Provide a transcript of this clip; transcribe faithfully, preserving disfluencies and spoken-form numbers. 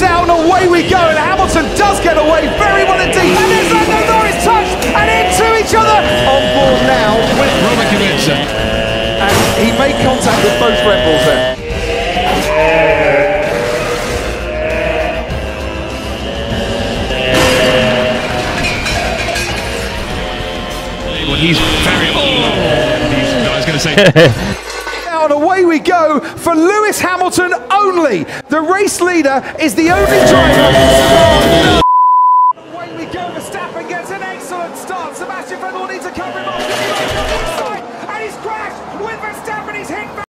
kicks out and away we go, and Hamilton does get away very well indeed. And there's Lando Norris touched and into each other. On board now with Gigakubica. And he made contact with both Red Bulls there. Well, he's very. Oh, he's, no, I was going to say. Now and away we go for Lewis Hamilton only. The race leader is the only driver. Oh, no. Away we go. Verstappen gets an excellent start. Sebastian Vettel needs to cover him up.